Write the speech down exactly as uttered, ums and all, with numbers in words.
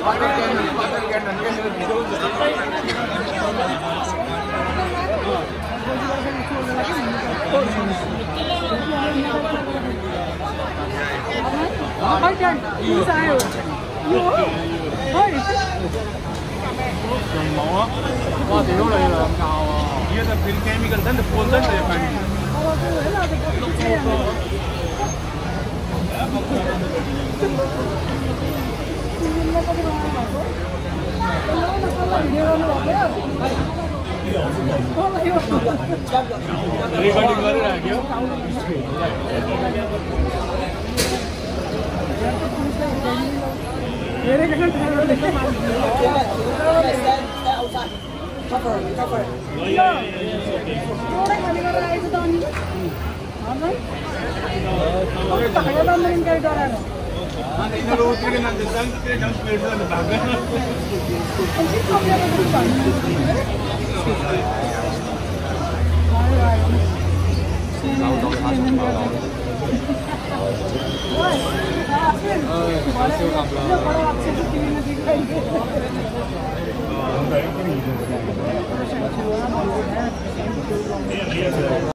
冇啊！哇！屌你兩教啊！而家就變 game 嘅，真係半身嚟係。Recording कर रहा है क्या? मेरे कहने पे cover cover थोड़ा खाली कर रहा है तो नहीं हाँ भाई और ताकत तो नहीं कर रहा है हाँ इधर रोड पे ना जंग पे जंग पे से भाग गया इसी को भी अगर कुछ पानी लाओ तो हाथ लाओ ओए